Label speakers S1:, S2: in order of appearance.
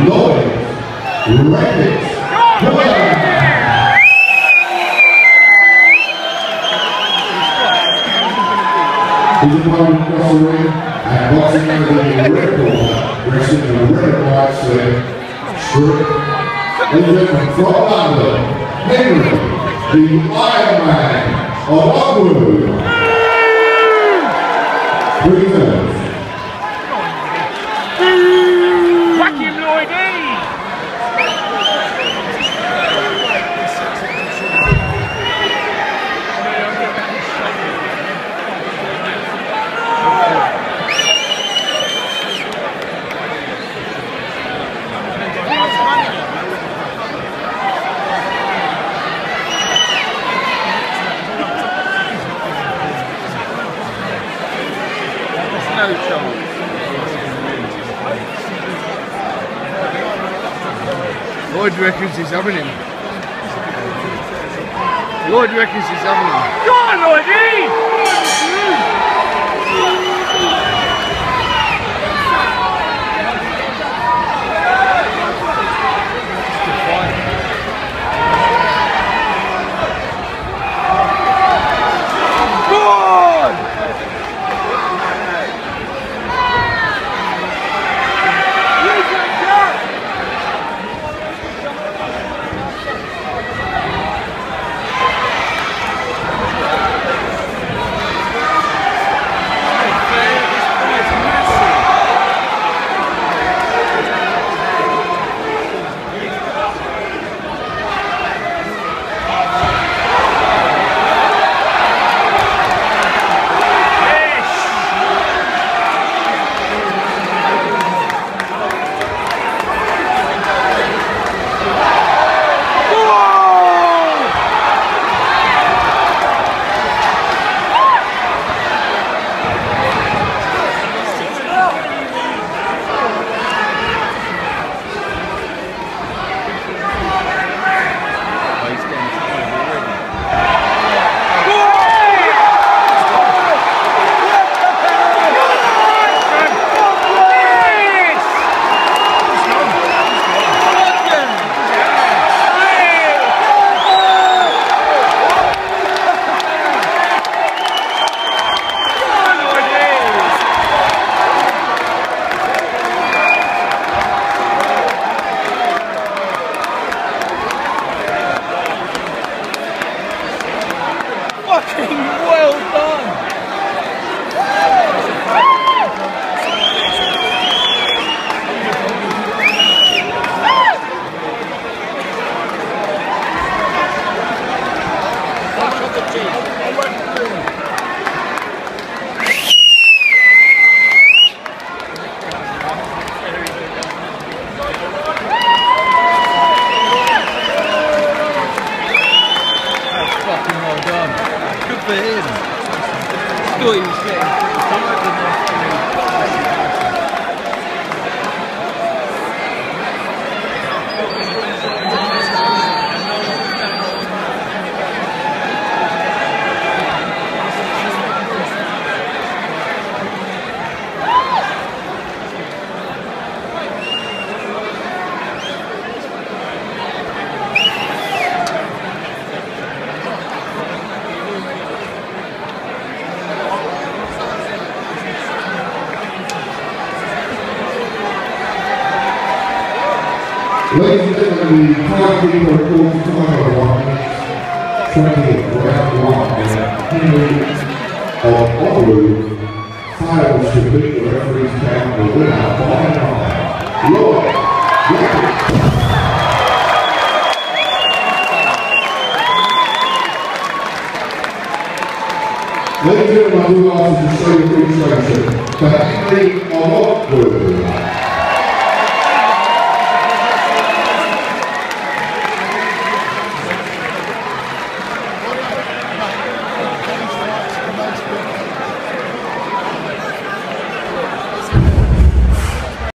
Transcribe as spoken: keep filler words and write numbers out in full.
S1: Lloyd Pullen. He's opponent across the ring and boxing under the red corner, wrestling in a red and white shirt, strip, and from London, Henry, the Iron Man of Upwood. Reserve.
S2: Whack him, Lloydie! No chance. Lloyd reckons he's having him. Lloyd reckons he's having him. Go on, Lloydie! Well done! Good for him. I thought he was getting pretty tired enough to
S1: Ladies and gentlemen, the crowd people are called to time of one minute, twenty round one, and Henry of Upwood fails to beat the referee's count the winner by nine. Lloyd Pullen. Ladies and gentlemen, I would like to show appreciation for Henry of Upwood.